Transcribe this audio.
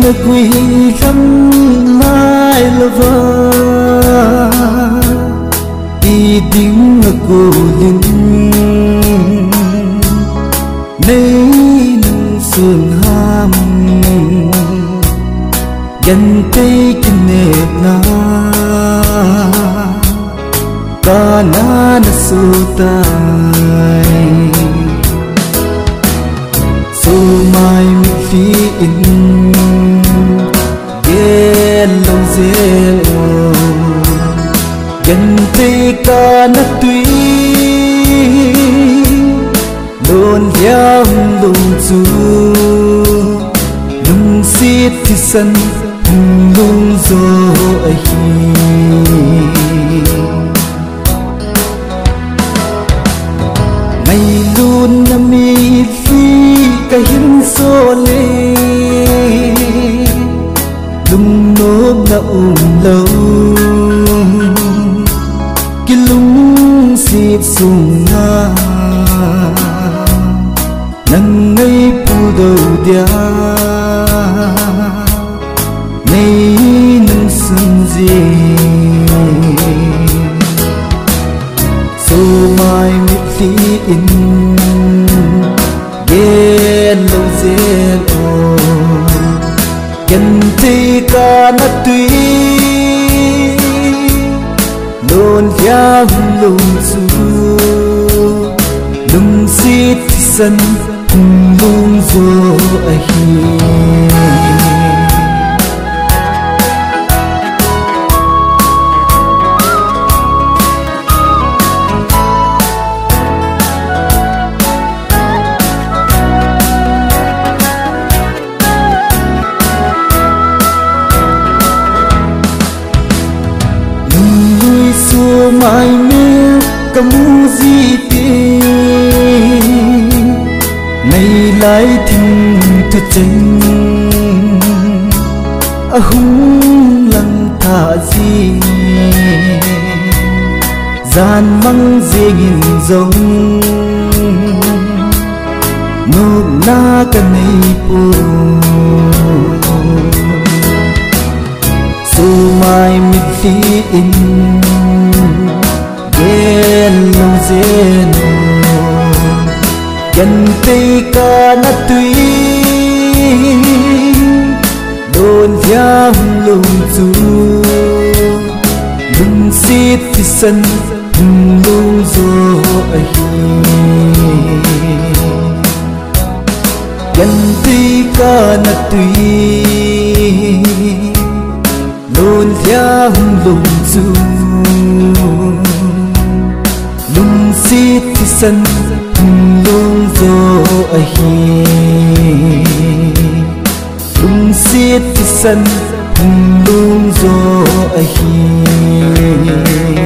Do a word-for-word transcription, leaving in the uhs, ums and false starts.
là quỳ khăm mai là vợ đi tiếng là cô linh nay nâng xuân ham gần tay kinh nệp na ta na na su tai su mai mi phi in ghé lòng dễ gần tay ca na tuy luôn yam lung chu lung xít thì sân lung gió ai mày luôn nằm mi phi cái hiên số lê lung nốt đã ôm lâu cái lung xít sung na nâng ngây pu đầu dia nay nâng sân gì số mai mi phi in ghé lâu dễ ô gần thì ca na tuy luôn giang lung su lung xít sân lung gió ai xua mai mê cầm gì tê nay lại thình thật chân à hung lăng thả gì gian măng dê nghìn giống nốt na cả này po su mai mi phi in ghé lâu dễ gần tay ca na tuy đồn giang lung chu lung xít thì sân lung gió ai gần tay ca na tuy đồn giang lung chu lung xít thì sân lung gió ai lung xít thì sân lung gió ai